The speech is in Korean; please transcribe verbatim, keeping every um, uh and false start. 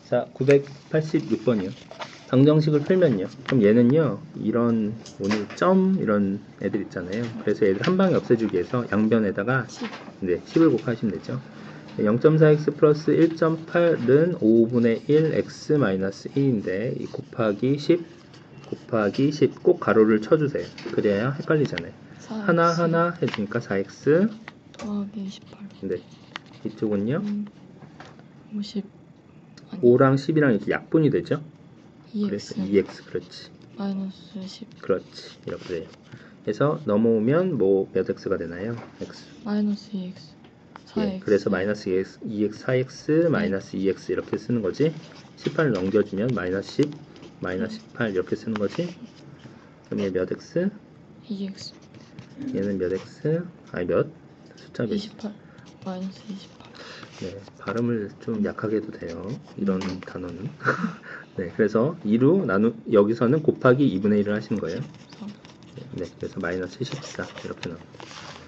자, 구백팔십육 번이요. 방정식을 풀면요. 그럼 얘는요, 이런 오늘 점 이런 애들 있잖아요. 그래서 얘들 한 방에 없애주기 위해서 양변에다가 십. 네, 십을 곱하시면 되죠. 영 점 사 엑스 플러스 일 점 팔은 오분의 일 엑스 마이너스 일인데 이 곱하기 십 곱하기 십 꼭 가로를 쳐주세요. 그래야 헷갈리잖아요. 사 엑스 하나 하나 해주니까 사 엑스 더하기 십팔. 네, 이쪽은요. 음, 오십. 아니, 오랑 십이랑 이렇게 약분이 되죠. 이 엑스 그래서 이 엑스 그렇지. 마이너스 십. 그렇지. 이렇게 돼요. 그래서 넘어오면 뭐 몇 x가 되나요? x. 마이너스 이 엑스. 사 엑스. 예, 그래서 마이너스 이 엑스, 이 엑스, 사 엑스, 마이너스 이 엑스 이렇게 쓰는 거지. 십팔을 넘겨주면 마이너스 십, 마이너스 십팔 이렇게 쓰는 거지. 그럼 얘 몇 x? 이 엑스. 얘는 몇 x? 아니 몇? 숫자 몇? 이십팔. 마이너스 이십팔. 네, 발음을 좀 약하게 해도 돼요. 이런 단어는. 네, 그래서 이로 나누 여기서는 곱하기 이분의 일을 하시는 거예요. 삼. 네, 그래서 마이너스 십사 이렇게 나옵니다.